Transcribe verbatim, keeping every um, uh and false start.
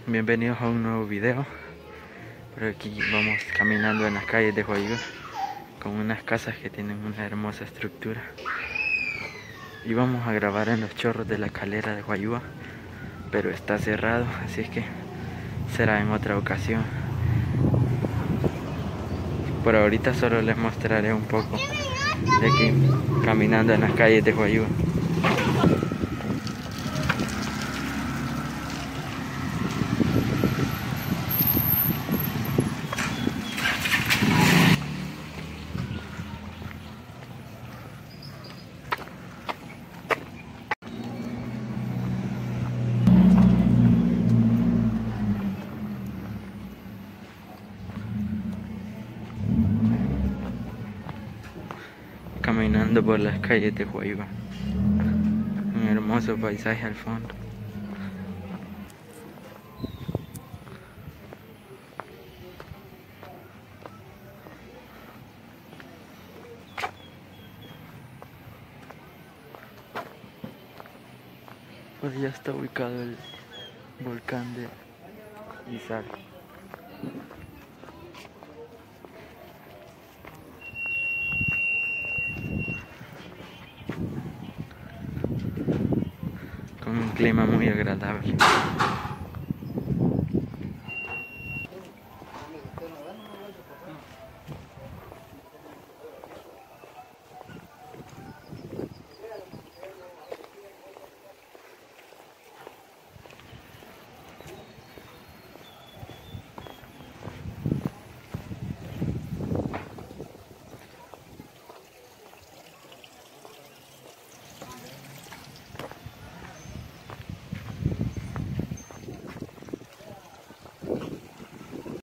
Bienvenidos a un nuevo video. Por aquí vamos caminando en las calles de Huayúa con unas casas que tienen una hermosa estructura. Y vamos a grabar en los chorros de la calera de Huayúa, pero está cerrado, así es que será en otra ocasión. Por ahorita solo les mostraré un poco de aquí caminando en las calles de Huayúa. Caminando por las calles de Huayúa, un hermoso paisaje al fondo. Pues ya está ubicado el volcán de Izar. Con un clima muy agradable.